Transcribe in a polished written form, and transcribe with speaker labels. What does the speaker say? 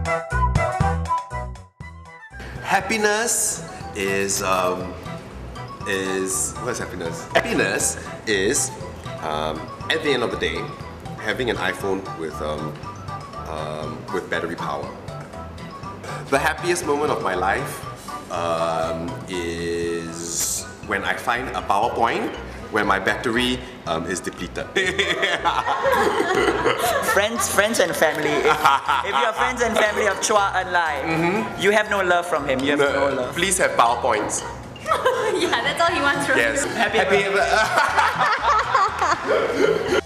Speaker 1: Happiness is what is happiness? Happiness is at the end of the day having an iPhone with battery power. The happiest moment of my life is when I find a PowerPoint when my battery is depleted.
Speaker 2: Friends and family. If you're friends and family of Chua Enlai, you have no love from him. You have no love.
Speaker 1: Please have PowerPoints.
Speaker 3: Yeah, that's all he wants from you.
Speaker 1: Yes.
Speaker 2: Happy.